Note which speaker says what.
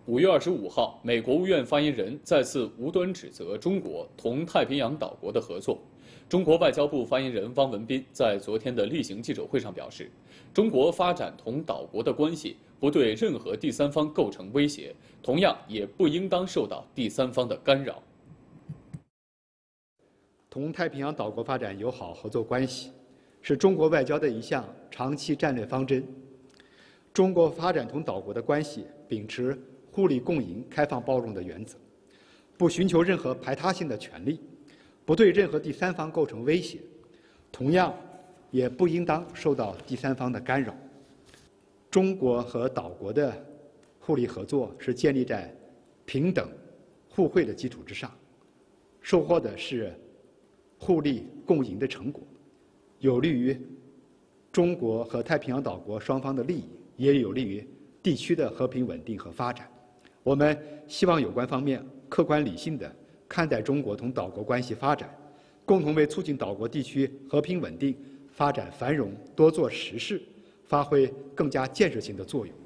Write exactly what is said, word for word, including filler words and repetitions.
Speaker 1: 五月二十五号，美国务院发言人再次无端指责中国同太平洋岛国的合作。中国外交部发言人汪文斌在昨天的例行记者会上表示，中国发展同岛国的关系不对任何第三方构成威胁，同样也不应当受到第三方的干扰。
Speaker 2: 同太平洋岛国发展友好合作关系，是中国外交的一项长期战略方针。中国发展同岛国的关系秉持互利共赢、开放包容的原则，不寻求任何排他性的权利，不对任何第三方构成威胁，同样也不应当受到第三方的干扰。中国和岛国的互利合作是建立在平等、互惠的基础之上，收获的是互利共赢的成果，有利于中国和太平洋岛国双方的利益，也有利于地区的和平稳定和发展。我们希望有关方面客观理性地看待中国同岛国关系发展，共同为促进岛国地区和平稳定、发展繁荣多做实事，发挥更加建设性的作用。